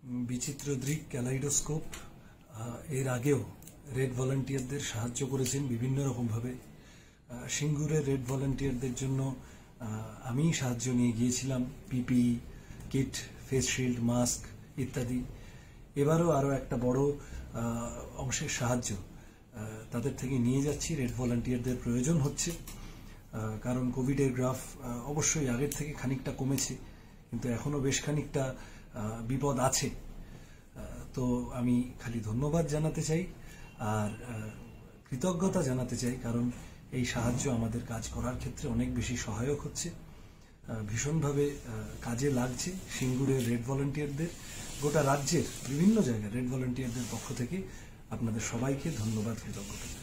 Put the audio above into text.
বিচিত্র দৃক ক্যালাইডোস্কোপ এর আগেও রেড ভলান্টিয়ারদের সাহায্য করেছেন বিভিন্ন রকমভাবে। সিঙ্গুরের রেড ভলান্টিয়ারদের জন্য আমি সাহায্য নিয়ে গিয়েছিলাম, PPE kit, face shield, mask ইত্যাদি। এবারও আরও একটা বড় অংশের সাহায্য তাদের থেকে নিয়ে যাচ্ছি। রেড ভলান্টিয়ারদের প্রয়োজন হচ্ছে, কারণ কোভিডের গ্রাফ অবশ্যই আগের থেকে খানিকটা কমেছে, কিন্তু এখনো বেশ খানিকটা বিপদ আছে। তো আমি খালি ধন্যবাদ জানাতে চাই আর কৃতজ্ঞতা জানাতে চাই, কারণ এই সাহায্য আমাদের কাজ করার ক্ষেত্রে অনেক বেশি সহায়ক হচ্ছে, ভীষণভাবে কাজে লাগছে। সিঙ্গুরের রেড ভলান্টিয়ারদের, গোটা রাজ্যের বিভিন্ন জায়গায় রেড ভলান্টিয়ারদের পক্ষ থেকে আপনাদের সবাইকে ধন্যবাদ, কৃতজ্ঞতা।